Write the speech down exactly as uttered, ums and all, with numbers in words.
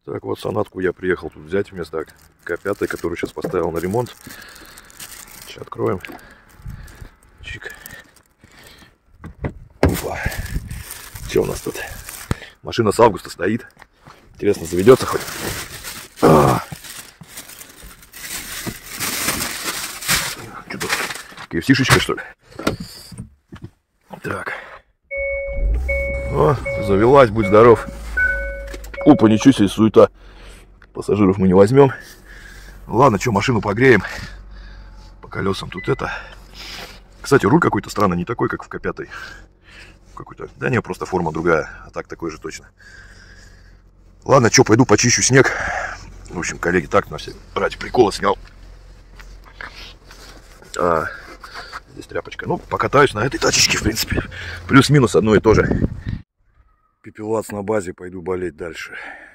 Так вот, сонатку я приехал тут взять вместо К пять, которую сейчас поставил на ремонт. Сейчас откроем. Чик. Опа. Что у нас тут? Машина с августа стоит. Интересно, заведется хоть? А! Что-то КФС-шечка, что ли? Так. О, завелась, будь здоров. Опа, ничего себе, суета. Пассажиров мы не возьмем. Ладно, что, машину погреем. По колесам тут это. Кстати, руль какой-то странный, не такой, как в К пять. Какой-то. Да не, просто форма другая. А так такой же точно. Ладно, что, пойду почищу снег. В общем, коллеги, так на все ради прикола снял. А, здесь тряпочка. Ну, покатаюсь на этой тачечке, в принципе. Плюс-минус одно и то же. Пепелац на базе, пойду болеть дальше.